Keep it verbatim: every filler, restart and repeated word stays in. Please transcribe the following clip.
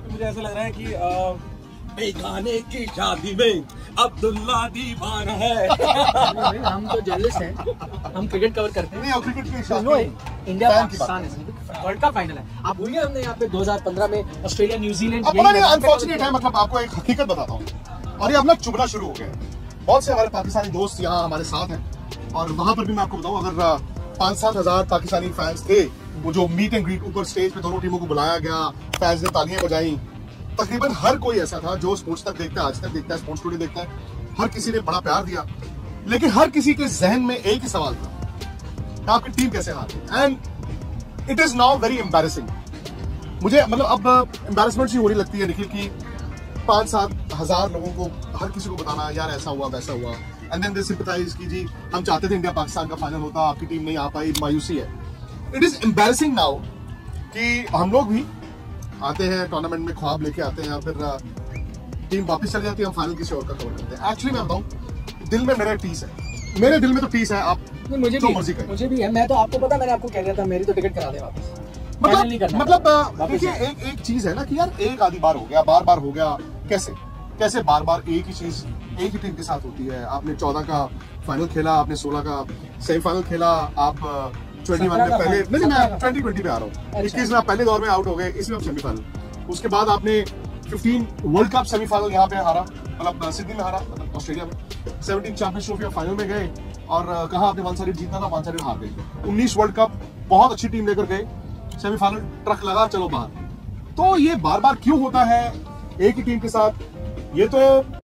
पे मुझे ऐसा लग रहा है कि बेगाने की शादी में अब्दुल्ला दीवाना है। हम तो जर्नलिस्ट हैं, हम क्रिकेट कवर करते हैं। नहीं, क्रिकेट की शादी नो, इंडिया पाकिस्तान है, वर्ल्ड कप फाइनल है। आप भूलिए हमने यहाँ पे दो हज़ार पंद्रह में ऑस्ट्रेलिया न्यूजीलैंड अनफॉर्चुनेट है। मतलब आपको एक हकीकत बताता हूँ, और ये अब ना चुभना शुरू हो गया। बहुत से हमारे पाकिस्तानी दोस्त यहाँ हमारे साथ हैं, और वहां पर भी मैं आपको बताऊं, अगर पांच सात हजार पाकिस्तानी फैंस थे, वो जो मीट एंड ग्रीट ऊपर स्टेज पे दोनों टीमों को बुलाया गया, फैंस ने तालियां बजाई, तकरीबन हर कोई ऐसा था जो स्पोर्ट्स तक देखता है, आज तक देखता है, स्पोर्ट्स टुडे देखता है, हर किसी ने बड़ा प्यार दिया। लेकिन हर किसी के जहन में एक ही सवाल था, आपकी टीम कैसे हार गई। And it is now very embarrassing. मुझे मतलब अब एम्बैरेसमेंट सी हो रही लगती है निखिल की, पांच सात हजार लोगों को, हर किसी को बताना यार ऐसा हुआ वैसा हुआ, एंड देन दे सिंपैथाइज की जी हम चाहते थे इंडिया पाकिस्तान का फाइनल होता, आपकी टीम नहीं आ पाई, मायूसी है। इट इज एम्बैरेसिंग नाउ कि हम लोग भी आते हैं टूर्नामेंट में, ख्वाब लेके आते हैं, फिर टीम वापस चली जाती है, हम फाइनल किसी और का कवर करते हैं। एक्चुअली मैं बताऊं, दिल में मेरा पीस है, मेरे दिल में तो पीस है। आप मुझे जो भी मर्जी करें, मुझे भी है। मैं तो आपको पता, मैंने आपको कह दिया था मेरी तो टिकट करा दे वापस। मतलब मतलब देखिए एक एक चीज है ना कि यार एक आधी बार हो गया, बार बार हो गया, कैसे कैसे बार बार एक ही चीज एक ही टीम के साथ होती है। आपने चौदह का फाइनल खेला, आपने सोलह का सेमीफाइनल खेला, आप ट्वेंटी वन में पहले नहीं, मैं ट्वेंटी ट्वेंटी पे आ रहा हूँ, इक्कीस में आप पहले दौर में आउट हो गए, इसमें आप सेमीफाइनल, उसके बाद आपने पंद्रह वर्ल्ड कप सेमीफाइनल यहाँ पे हारा, मतलब सिडनी में हारा, मतलब ऑस्ट्रेलिया में, सत्रह चैंपियंस ट्रॉफी फाइनल में गए, और कहा आपने वन साइड जीतना था, वन साइड हार गए। उन्नीस वर्ल्ड कप बहुत अच्छी टीम लेकर गए, सेमीफाइनल ट्रक लगा, चलो बाहर। तो ये बार बार क्यों होता है एक ही टीम के साथ, ये तो